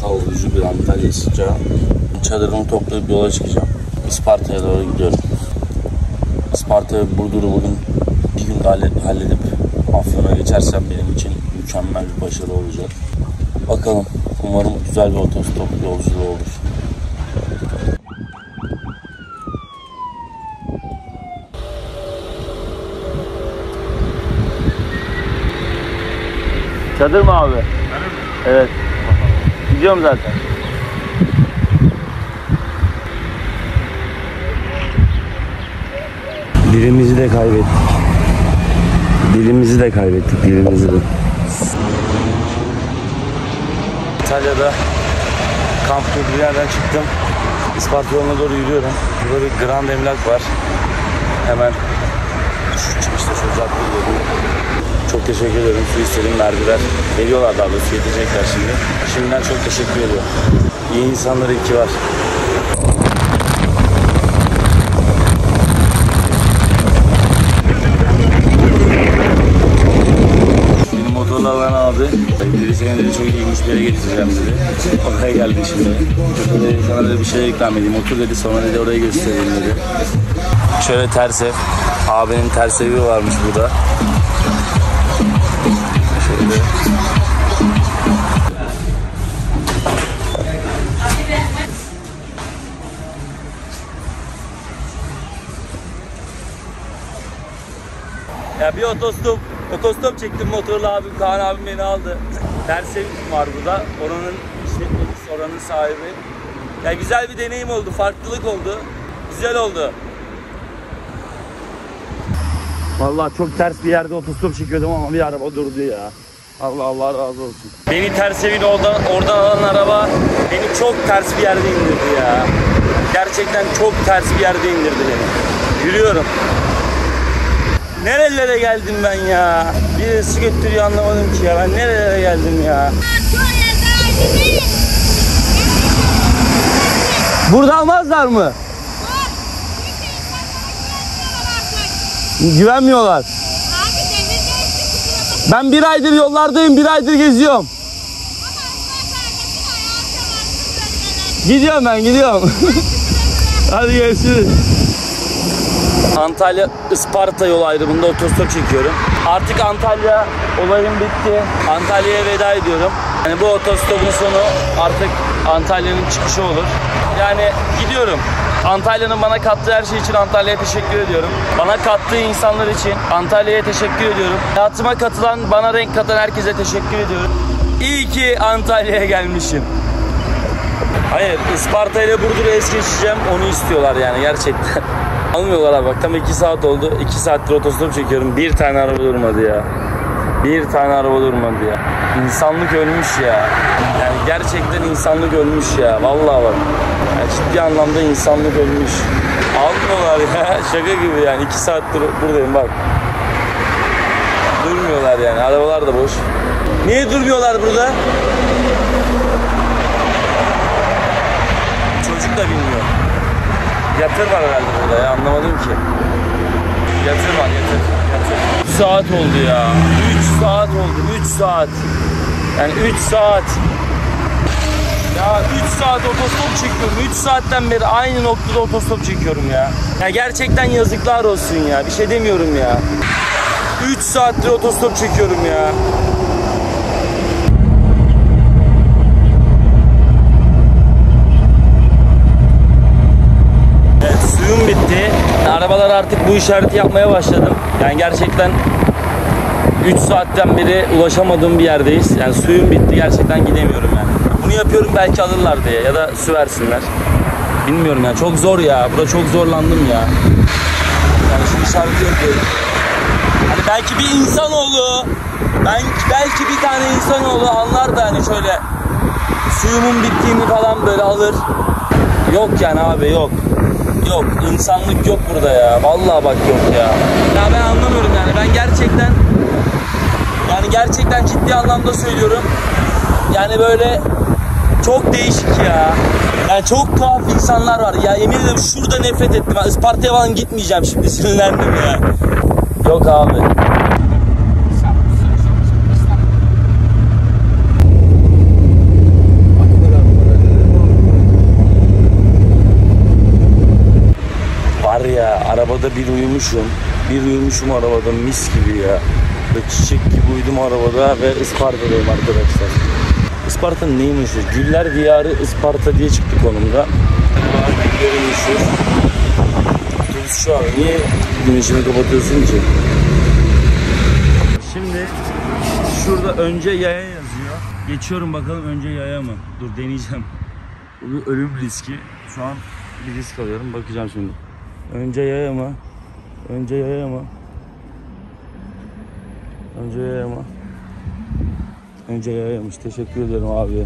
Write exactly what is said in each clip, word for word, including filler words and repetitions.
kavurucu bir Antalya sıcağı. Çadırımı toplayıp yola çıkacağım. Isparta'ya doğru gidiyorum. Isparta ve Burdur'u bugün bir günde halledip Afyon'a geçersem benim için mükemmel bir başarı olacak. Bakalım, umarım güzel bir otostop yolculuğu olur. Çadır mı abi? Evet. Gidiyorum zaten. Dilimizi de kaybettik. Dilimizi de kaybettik, dilimizi de. İtalya'da kamp gibi bir yerden çıktım. Isparta yoluna doğru yürüyorum. Burada bir Grand Emlak var. Hemen şu çıkışta şu cadde yolu. Çok teşekkür ederim. Su istedim, verdiler. Veriyorlar daha doğrusu, getirecekler şimdi. Şimdiden çok teşekkür ediyorum. İyi insanlar iyi ki var. Benim motorla alan abi. Dedi seni dedi çok ilginç bir yere getireceğim dedi. Oraya geldi şimdi. Dedi, sana dedi bir şey ikram edeyim. Otur dedi, sonra dedi orayı göstereyim dedi. Şöyle ters ev. Abinin ters evi varmış burada. Şöyle. Ya bir otostop, otostop çektim motorla abim, Kaan abim beni aldı. Ters ev var burada. Oranın işletmecisi, oranın sahibi. Ya güzel bir deneyim oldu, farklılık oldu. Güzel oldu. Vallahi çok ters bir yerde otostop çekiyordum ama bir araba durdu ya. Allah Allah razı olsun. Beni ters evin oradan, oradan alan araba beni çok ters bir yerde indirdi ya. Gerçekten çok ters bir yerde indirdi beni. Yürüyorum. Nerelere geldim ben ya? Birisi götürüyor anlamadım ki ya. Ben nerelere geldim ya? Burada almazlar mı? Güvenmiyorlar. Ben bir aydır yollardayım, bir aydır geziyorum. Gidiyorum ben, gidiyorum. Hadi görüşürüz. Antalya Isparta yol ayrımında otostop çekiyorum. Artık Antalya olayım bitti. Antalya'ya veda ediyorum. Yani bu otostopun sonu artık Antalya'nın çıkışı olur. Yani gidiyorum. Antalya'nın bana kattığı her şey için Antalya'ya teşekkür ediyorum. Bana kattığı insanlar için Antalya'ya teşekkür ediyorum. Hayatıma katılan, bana renk katan herkese teşekkür ediyorum. İyi ki Antalya'ya gelmişim. Hayır, Isparta ile Burdur'u es geçeceğim. Onu istiyorlar yani gerçekten. Almıyorlar abi, bak tam iki saat oldu. iki saattir otostop çekiyorum. Bir tane araba durmadı ya. Bir tane araba durmadı ya. İnsanlık ölmüş ya. Yani gerçekten insanlık ölmüş ya. Vallahi bak. Yani ciddi anlamda insanlık ölmüş. Almıyorlar ya. Şaka gibi yani. iki saattir buradayım bak. Durmuyorlar yani. Arabalar da boş. Niye durmuyorlar burada? Çocuk da bilmiyor. Yatır var herhalde burada ya. Anlamadım ki. Yatır var, yatır. Yatır. üç saat oldu ya. üç saat oldu. üç saat. Yani üç saat. Ya üç saat otostop çekiyorum. üç saatten beri aynı noktada otostop çekiyorum ya. Ya gerçekten yazıklar olsun ya. Bir şey demiyorum ya. üç saattir otostop çekiyorum ya. Evet, suyum bitti. Arabalar artık bu işareti yapmaya başladım. Yani gerçekten üç saatten beri ulaşamadığım bir yerdeyiz. Yani suyum bitti. Gerçekten gidemiyorum yani. Bunu yapıyorum belki alırlar diye ya da su versinler. Bilmiyorum ya. Çok zor ya. Burada çok zorlandım ya. Yani şu işareti yapıyorum. Hani belki bir insanoğlu, belki, belki bir tane insanoğlu anlar da hani şöyle suyumun bittiğini falan böyle alır. Yok yani abi, yok. Yok. İnsanlık yok burada ya. Vallahi bak yok ya. Ya ben anlamıyorum yani. Ben gerçekten yani gerçekten ciddi anlamda söylüyorum. Yani böyle çok değişik ya. Yani çok tuhaf insanlar var. Ya yemin ederim şurada nefret ettim. Ben Isparta'ya falan gitmeyeceğim şimdi. Sinirlendim ya. Yok abi. bir uyumuşum. Bir uyumuşum arabada mis gibi ya. Ve çiçek gibi uyudum arabada ve Isparta'dayım arkadaşlar. Isparta'nın neyi meşhur? Güller Diyarı Isparta diye çıktı konumda. Güllerin meşhur. Otobüs şu an. Niye güneşini kapatıyorsun ki? Şimdi şurada önce yaya yazıyor. Geçiyorum bakalım önce yaya mı? Dur deneyeceğim. Bu bir ölüm riski. Şu an bir risk alıyorum. Bakacağım şimdi. Önce yaya mı? Önce yaya mı? Önce yaya mı? Önce yayamış. Teşekkür ederim abi.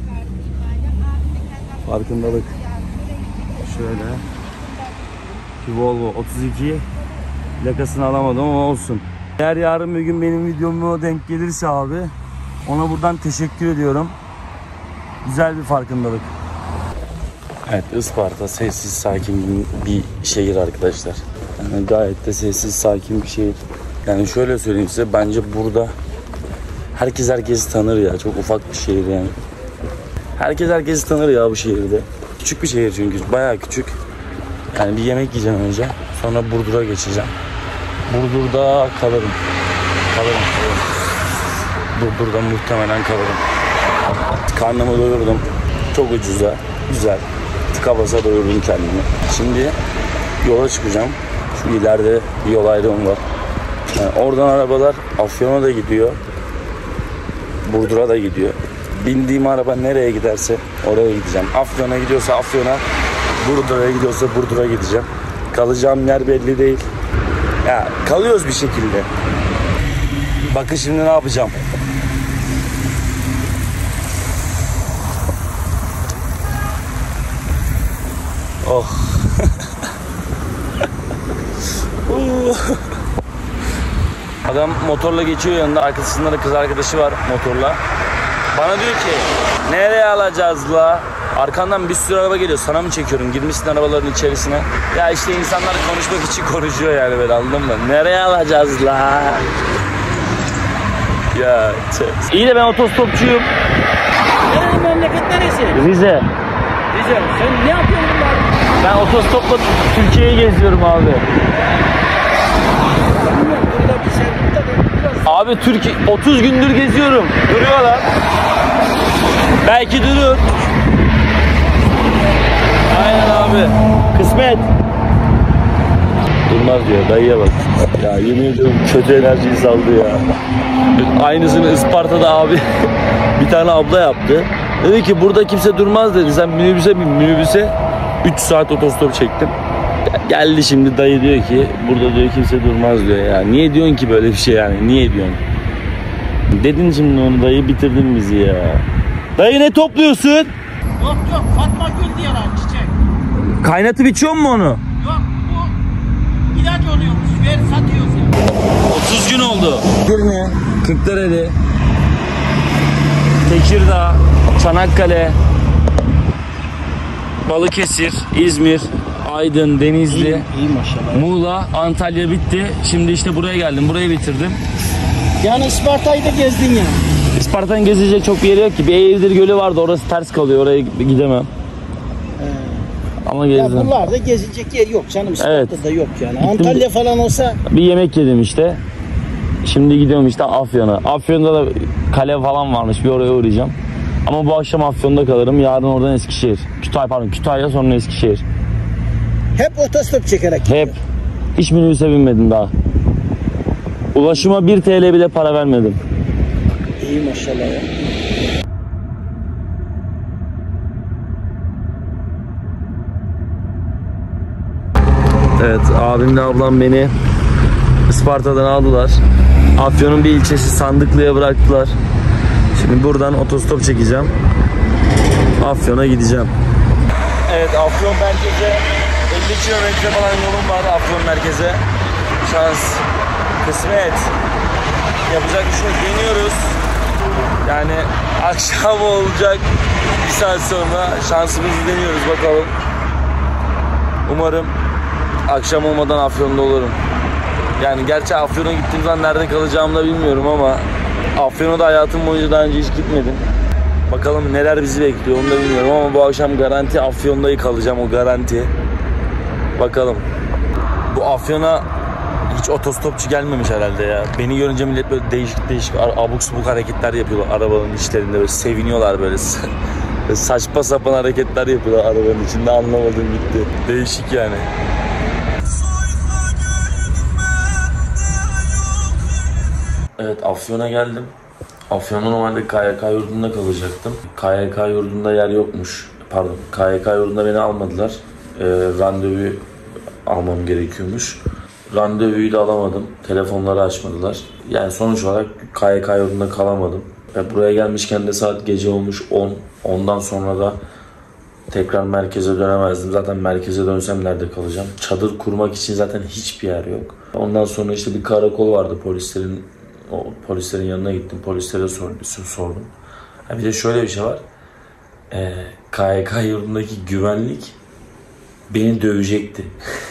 Farkındalık. Şöyle. Bir Volvo otuz iki. Plakasını alamadım ama olsun. Eğer yarın bir gün benim videoma denk gelirse abi, ona buradan teşekkür ediyorum. Güzel bir farkındalık. Evet, Isparta sessiz sakin bir şehir arkadaşlar. Yani gayet de sessiz sakin bir şehir. Yani şöyle söyleyeyim size, bence burada herkes herkesi tanır ya. Çok ufak bir şehir yani. Herkes herkesi tanır ya bu şehirde. Küçük bir şehir çünkü, bayağı küçük. Yani bir yemek yiyeceğim önce. Sonra Burdur'a geçeceğim. Burdur'da kalırım. Kalırım. Burdur'da muhtemelen kalırım. Karnımı doyurdum. Çok ucuza. Güzel. Tıka basa doyurdum kendimi. Şimdi yola çıkacağım. Şu ileride bir yol ayrımı var. Yani oradan arabalar Afyon'a da gidiyor. Burdur'a da gidiyor. Bindiğim araba nereye giderse oraya gideceğim. Afyon'a gidiyorsa Afyon'a, Burdur'a gidiyorsa Burdur'a gideceğim. Kalacağım yer belli değil. Ya kalıyoruz bir şekilde. Bakın şimdi ne yapacağım. Oh. Adam motorla geçiyor, yanında arkasında da kız arkadaşı var motorla. Bana diyor ki nereye alacağız la? Arkandan bir sürü araba geliyor, sana mı çekiyorum? Girmişsin arabaların içerisine. Ya işte insanlar konuşmak için konuşuyor yani, böyle anladın mı? Nereye alacağız la? Ya tüh. İyi de ben otostopçuyum. Nereye, memleket neresi? Rize. Rize. Sen ne yapıyorsun bunlar? Ben otostopla Türkiye'yi geziyorum abi. Bilmiyorum, burada bir şey burada da biraz... Abi Türkiye otuz gündür geziyorum. Duruyorlar. Belki durur. Aynen abi. Kısmet. Durmaz diyor. Dayıya bak. Ya yemin ediyorum kötü enerjiyi saldı ya. Aynısını Isparta'da abi bir tane abla yaptı. Dedi ki burada kimse durmaz dedi. Sen minibüse bin, minibüse üç saat otostop çektim. Geldi şimdi dayı diyor ki burada diyor kimse durmaz diyor ya. Niye diyorsun ki böyle bir şey yani? Niye diyorsun? Dedin şimdi onu, dayı bitirdin bizi ya. Dayı ne topluyorsun? Yok yok, Fatma Gül diyorlar, çiçek. Kaynatıp içiyor mu onu? Yok, bu ilaç oluyormuş, ver satıyoruz ya. otuz gün oldu. Girne, Kırklareli, Tekirdağ, Çanakkale, Balıkesir, İzmir, Aydın, Denizli, İyi, iyi maşallah. Muğla, Antalya bitti. Şimdi işte buraya geldim. Burayı bitirdim. Yani Isparta'yı da gezdin ya. Isparta'nın gezecek çok bir yeri yok ki. Bir Eğirdir Gölü vardı. Orası ters kalıyor. Oraya gidemem. Ee, Ama ya gezdim. buralarda gezecek yer yok canım. Isparta'da Evet. yok yani. Antalya falan olsa... Bir yemek yedim işte. Şimdi gidiyorum işte Afyon'a. Afyon'da da kale falan varmış. Bir oraya uğrayacağım. Ama bu akşam Afyon'da kalırım. Yarın oradan Eskişehir. Kütahya pardon. Kütahya sonra Eskişehir. Hep otostop çekerek gidiyor. Hep. Hiç minibüse binmedim daha. Ulaşıma bir T L bile para vermedim. İyi maşallah ya. Evet, abimle ablam beni Isparta'dan aldılar. Afyon'un bir ilçesi Sandıklı'ya bıraktılar. Şimdi buradan otostop çekeceğim. Afyon'a gideceğim. Evet, Afyon merkeze elli kilometre falan yolum var Afyon merkeze. Şans, kısmet. Yapacak bir şey yok. Deniyoruz. Yani akşam olacak bir saat sonra şansımızı deniyoruz bakalım. Umarım akşam olmadan Afyon'da olurum. Yani gerçi Afyon'a gittiğim zaman nerede kalacağımı da bilmiyorum ama Afyon'a da hayatım boyunca daha önce hiç gitmedim. Bakalım neler bizi bekliyor onu da bilmiyorum ama bu akşam garanti Afyon'da kalacağım, o garanti. Bakalım. Bu Afyon'a hiç otostopçu gelmemiş herhalde ya. Beni görünce millet böyle değişik değişik abuk subuk hareketler yapıyorlar arabanın içlerinde, böyle seviniyorlar böyle. Böyle saçma sapan hareketler yapıyorlar arabanın içinde, anlamadım gitti. Değişik yani. Evet, Afyon'a geldim. Afyon'da normalde K Y K yurdunda kalacaktım. K Y K yurdunda yer yokmuş. Pardon, K Y K yurdunda beni almadılar. Ee, randevu almam gerekiyormuş. Randevuyu da alamadım. Telefonları açmadılar. Yani sonuç olarak K Y K yurdunda kalamadım. Ve buraya gelmişken de saat gece olmuş on. Ondan sonra da tekrar merkeze dönemezdim. Zaten merkeze dönsem nerede kalacağım? Çadır kurmak için zaten hiçbir yer yok. Ondan sonra işte bir karakol vardı, polislerin o polislerin yanına gittim. Polislere sordum. Ha, bir de şöyle bir şey var. Ee, K Y K yurdundaki güvenlik beni dövecekti.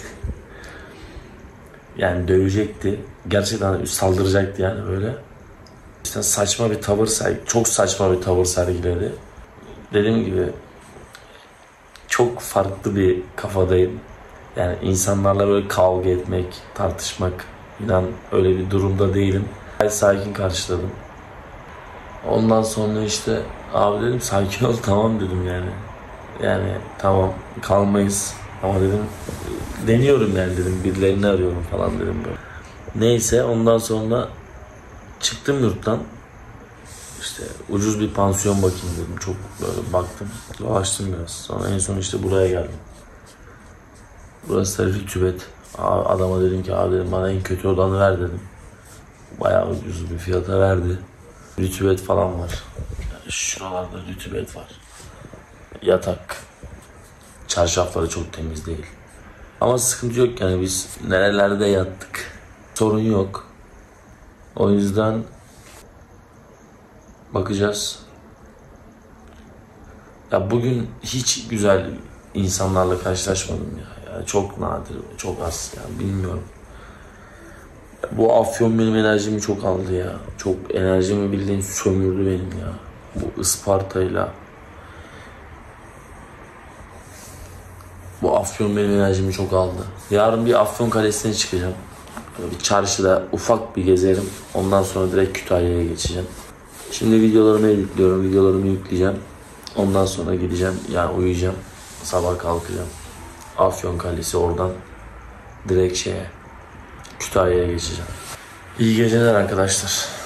Yani dövecekti. Gerçekten saldıracaktı yani böyle. İşte saçma bir tavır sergiledi. Çok saçma bir tavır sergiledi. Dediğim gibi çok farklı bir kafadayım. Yani insanlarla böyle kavga etmek, tartışmak, inan öyle bir durumda değilim. Gayet sakin karşıladım. Ondan sonra işte abi dedim sakin ol, tamam dedim yani. Yani tamam kalmayız ama dedim deniyorum yani dedim, birilerini arıyorum falan dedim böyle. Neyse, ondan sonra çıktım yurttan. İşte ucuz bir pansiyon bakayım dedim. Çok böyle baktım. Dolaştım biraz. Sonra en son işte buraya geldim. Burası da Rütübet. Adama dedim ki abi dedim, bana en kötü odanı ver dedim. Bayağı ucuz bir fiyata verdi. Rütübet falan var. Yani şuralarda rütübet var. Yatak. Çarşafları çok temiz değil. Ama sıkıntı yok yani, biz nerelerde yattık. Sorun yok. O yüzden bakacağız. Ya bugün hiç güzel insanlarla karşılaşmadım ya. Yani çok nadir, çok az ya, bilmiyorum. Bu Afyon benim enerjimi çok aldı ya. Çok enerjimi bildiğin sömürdü benim ya. Bu Isparta'yla. Bu Afyon benim enerjimi çok aldı. Yarın bir Afyon Kalesi'ne çıkacağım. Böyle bir çarşıda ufak bir gezerim. Ondan sonra direkt Kütahya'ya geçeceğim. Şimdi videolarımı editliyorum. Videolarımı yükleyeceğim. Ondan sonra gideceğim. Yani uyuyacağım. Sabah kalkacağım. Afyon Kalesi, oradan direkt şeye, Kütahya'ya geçeceğim. İyi geceler arkadaşlar.